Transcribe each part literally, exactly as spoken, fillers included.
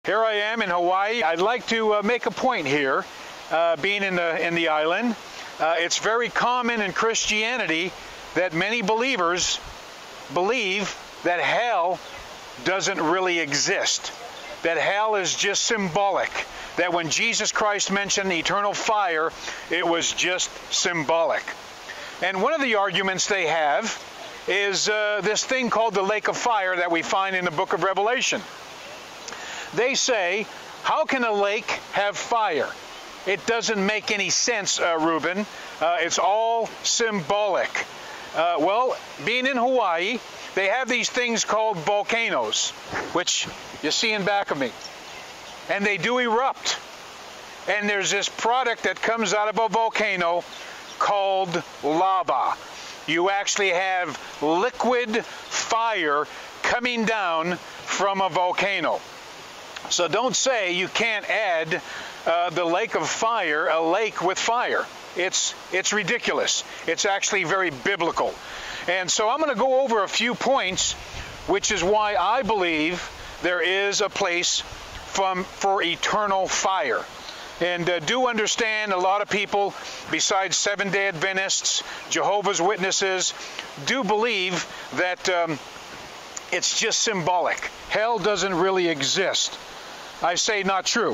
Here I am in Hawaii. I'd like to uh, make a point here, uh, being in the, in the island. Uh, it's very common in Christianity that many believers believe that hell doesn't really exist, that hell is just symbolic, that when Jesus Christ mentioned eternal fire, it was just symbolic. And one of the arguments they have is uh, this thing called the lake of fire that we find in the book of Revelation. They say, how can a lake have fire? It doesn't make any sense, uh, Reuben. Uh, it's all symbolic. Uh, well, being in Hawaii, they have these things called volcanoes, which you see in back of me. And they do erupt. And there's this product that comes out of a volcano called lava. You actually have liquid fire coming down from a volcano. So don't say you can't add uh, the lake of fire, a lake with fire. It's, it's ridiculous. It's actually very biblical. And so I'm going to go over a few points, which is why I believe there is a place from, for eternal fire. And uh, do understand, a lot of people, besides Seventh-day Adventists, Jehovah's Witnesses, do believe that um, it's just symbolic. Hell doesn't really exist. I say not true.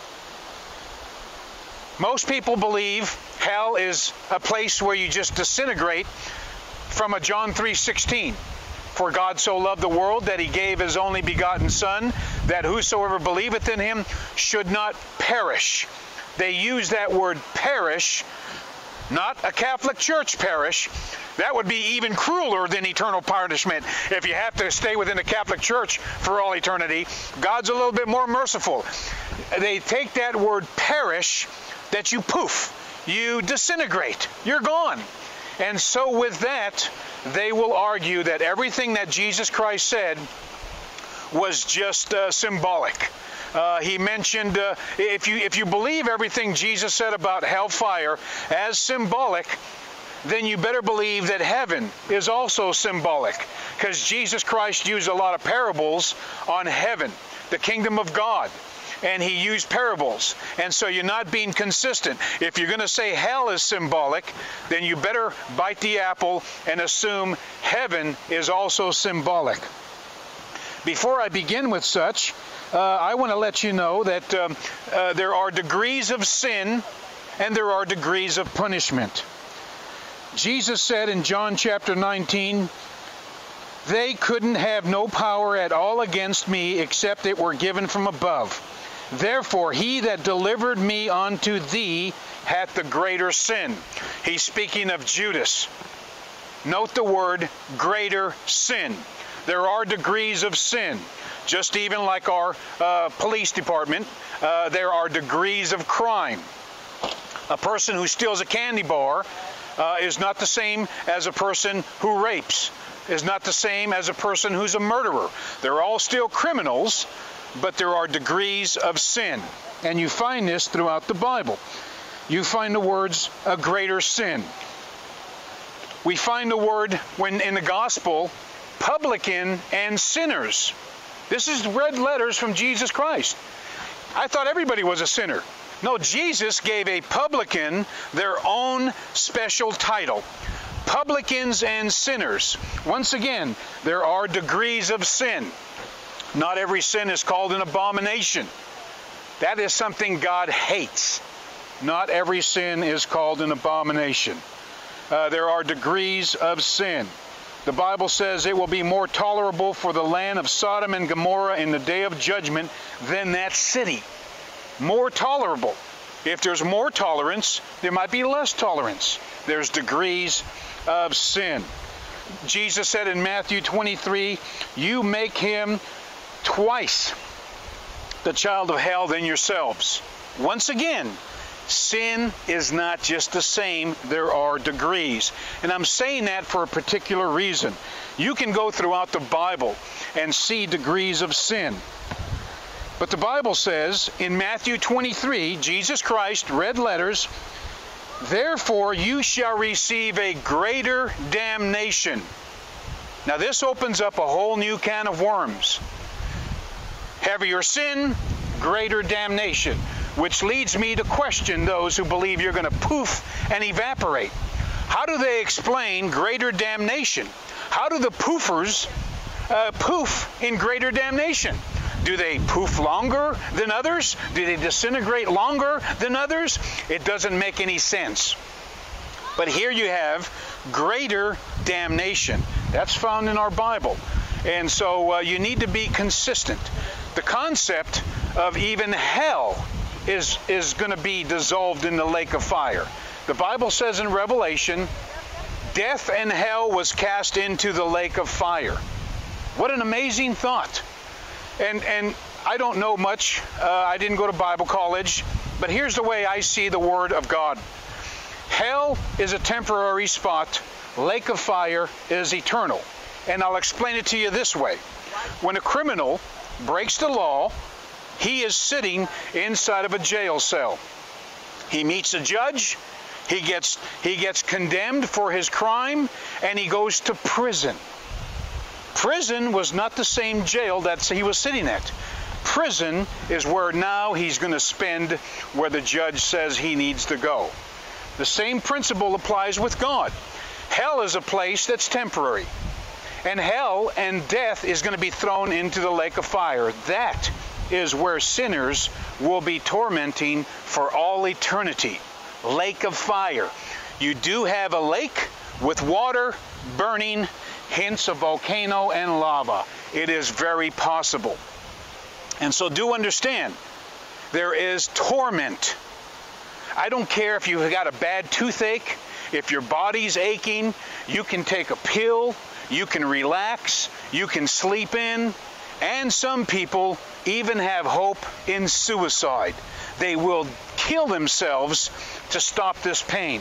Most people believe hell is a place where you just disintegrate from a John three sixteen. For God so loved the world that he gave his only begotten Son, that whosoever believeth in him should not perish. They use that word perish, not a Catholic Church parish. That would be even crueler than eternal punishment if you have to stay within the Catholic Church for all eternity. God's a little bit more merciful. They take that word perish, that you poof, you disintegrate, you're gone. And so with that, they will argue that everything that Jesus Christ said was just uh, symbolic. Uh, he mentioned, uh, if you if you believe everything Jesus said about hellfire as symbolic, then you better believe that heaven is also symbolic, because Jesus Christ used a lot of parables on heaven, the kingdom of God. And he used parables. And so you're not being consistent. If you're going to say hell is symbolic, then you better bite the apple and assume heaven is also symbolic. Before I begin with such, uh, I want to let you know that um, uh, there are degrees of sin and there are degrees of punishment. Jesus said in John chapter nineteen, they couldn't have no power at all against me except it were given from above. Therefore, he that delivered me unto thee hath the greater sin. He's speaking of Judas. Note the word greater sin. There are degrees of sin. Just even like our uh, police department, uh, there are degrees of crime. A person who steals a candy bar uh, is not the same as a person who rapes, is not the same as a person who's a murderer. They're all still criminals, but there are degrees of sin. And you find this throughout the Bible. You find the words, a greater sin. We find the word, when in the gospel, publican and sinners. This is red letters from Jesus Christ. I thought everybody was a sinner. No, Jesus gave a publican their own special title. Publicans and sinners. Once again, there are degrees of sin. Not every sin is called an abomination. That is something God hates. Not every sin is called an abomination. Uh, there are degrees of sin. The Bible says it will be more tolerable for the land of Sodom and Gomorrah in the day of judgment than that city. More tolerable. If there's more tolerance, there might be less tolerance. There's degrees of sin. Jesus said in Matthew twenty-three, you make him twice the child of hell than yourselves. Once again, sin is not just the same. There are degrees. And I'm saying that for a particular reason. You can go throughout the Bible and see degrees of sin. But the Bible says in Matthew twenty-three, Jesus Christ, red letters, therefore you shall receive a greater damnation. Now this opens up a whole new can of worms. Heavier sin, greater damnation, which leads me to question those who believe you're going to poof and evaporate. How do they explain greater damnation? How do the poofers uh, poof in greater damnation? Do they poof longer than others? Do they disintegrate longer than others? It doesn't make any sense. But here you have greater damnation. That's found in our Bible. And so uh, you need to be consistent. The concept of even hell is, is going to be dissolved in the lake of fire. The Bible says in Revelation, death and hell was cast into the lake of fire. What an amazing thought. And, and I don't know much. Uh, I didn't go to Bible college. But here's the way I see the Word of God. Hell is a temporary spot. Lake of fire is eternal. And I'll explain it to you this way. When a criminal breaks the law, he is sitting inside of a jail cell. He meets a judge. He gets, he gets condemned for his crime, and he goes to prison. Prison was not the same jail that he was sitting at. Prison is where now he's going to spend where the judge says he needs to go. The same principle applies with God. Hell is a place that's temporary. And hell and death is going to be thrown into the lake of fire. That is where sinners will be tormenting for all eternity. Lake of fire. You do have a lake with water burning, hence a volcano and lava. It is very possible. And so do understand, there is torment. I don't care if you've got a bad toothache, if your body's aching, you can take a pill, you can relax, you can sleep in, and some people even have hope in suicide. They will kill themselves to stop this pain.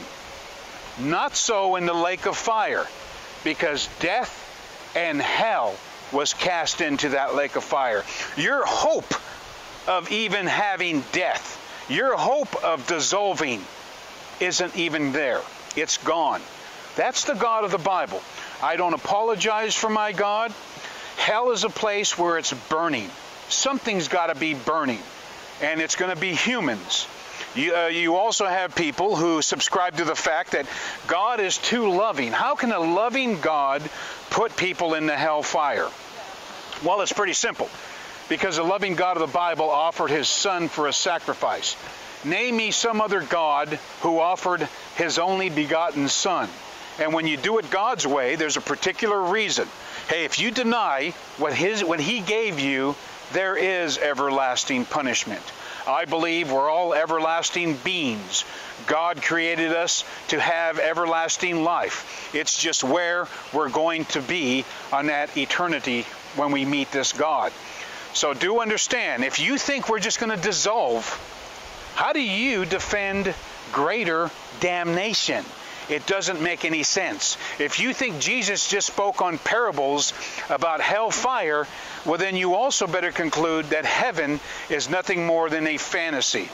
Not so in the lake of fire, because death and hell was cast into that lake of fire. Your hope of even having death, your hope of dissolving isn't even there. It's gone. That's the God of the Bible. I don't apologize for my God. Hell is a place where it's burning. Something's got to be burning, and it's going to be humans. You, uh, you also have people who subscribe to the fact that God is too loving. How can a loving God put people in the hell fire? Well, it's pretty simple. Because the loving God of the Bible offered his Son for a sacrifice. Name me some other God who offered his only begotten Son. And when you do it God's way, there's a particular reason. Hey, if you deny what, his, what he gave you, there is everlasting punishment. I believe we're all everlasting beings. God created us to have everlasting life. It's just where we're going to be on that eternity when we meet this God. So do understand, if you think we're just going to dissolve, how do you defend greater damnation? It doesn't make any sense. If you think Jesus just spoke on parables about hellfire, well then you also better conclude that heaven is nothing more than a fantasy.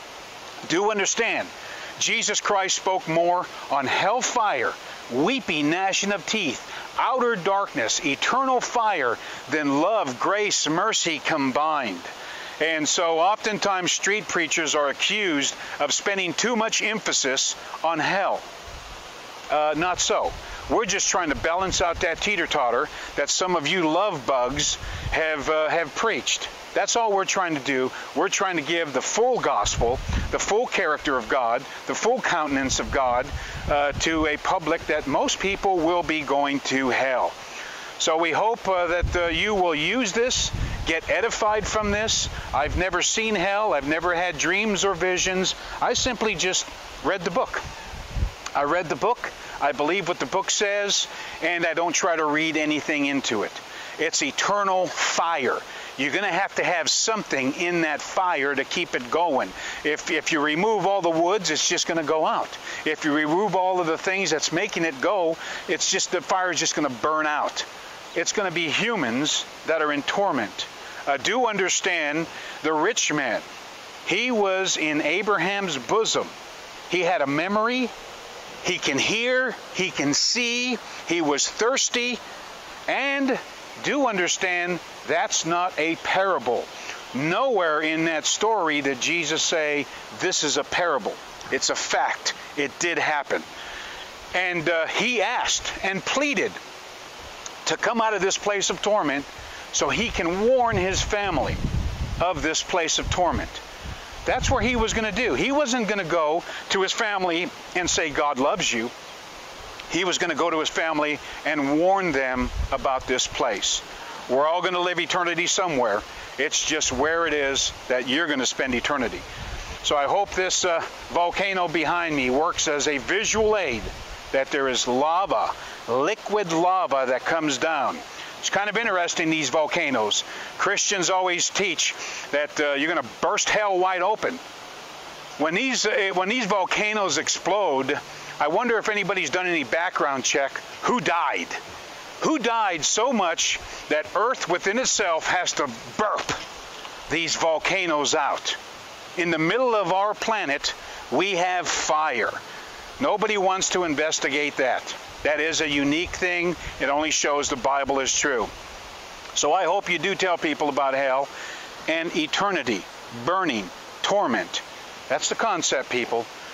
Do understand, Jesus Christ spoke more on hellfire, weeping, gnashing of teeth, outer darkness, eternal fire, than love, grace, mercy combined. And so oftentimes street preachers are accused of spending too much emphasis on hell. Uh, not so. We're just trying to balance out that teeter-totter that some of you love bugs have, uh, have preached. That's all we're trying to do. We're trying to give the full gospel, the full character of God, the full countenance of God uh, to a public that most people will be going to hell. So we hope uh, that uh, you will use this, get edified from this. I've never seen hell. I've never had dreams or visions. I simply just read the book. I read the book. I believe what the book says, and I don't try to read anything into it. It's eternal fire. You're going to have to have something in that fire to keep it going. If, if you remove all the woods, it's just going to go out. If you remove all of the things that's making it go, it's just the fire is just going to burn out. It's going to be humans that are in torment. Uh, do understand the rich man. He was in Abraham's bosom. He had a memory. He can hear. He can see. He was thirsty. And do understand, that's not a parable. Nowhere in that story did Jesus say, this is a parable. It's a fact. It did happen. And uh, he asked and pleaded to come out of this place of torment so he can warn his family of this place of torment. That's where he was going to do. He wasn't going to go to his family and say, God loves you. He was going to go to his family and warn them about this place. We're all going to live eternity somewhere. It's just where it is that you're going to spend eternity. So I hope this uh, volcano behind me works as a visual aid, that there is lava, liquid lava that comes down. It's kind of interesting, these volcanoes. Christians always teach that uh, you're going to burst hell wide open. When these, uh, when these volcanoes explode, I wonder if anybody's done any background check. Who died? Who died so much that Earth within itself has to burp these volcanoes out? In the middle of our planet, we have fire. Nobody wants to investigate that. That is a unique thing. It only shows the Bible is true. So I hope you do tell people about hell and eternity, burning, torment. That's the concept, people.